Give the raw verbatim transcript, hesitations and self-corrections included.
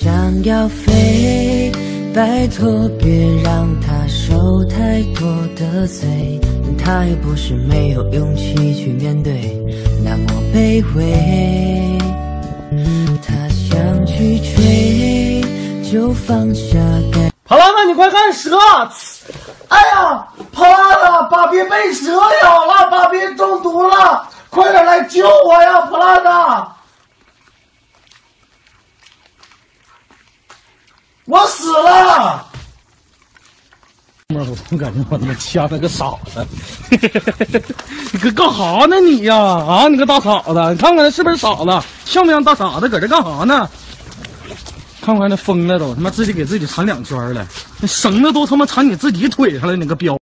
想要飞，拜托别让他受太多的罪，他也不是没有勇气去面对，那么卑微。他想去追，就放下该。 跑拉子，你快看蛇！哎呀，跑拉子，爸比被蛇咬了，爸比中毒了，快点来救我呀，跑拉子！我死了！我感觉我他妈掐了个傻子，你搁干啥呢你呀？啊，你个大傻子，你看看他是不是傻子？像不像大傻子？搁这干啥呢？看不看那疯了都他妈自己给自己缠两圈了，那绳子都他妈缠你自己腿上了，你个彪！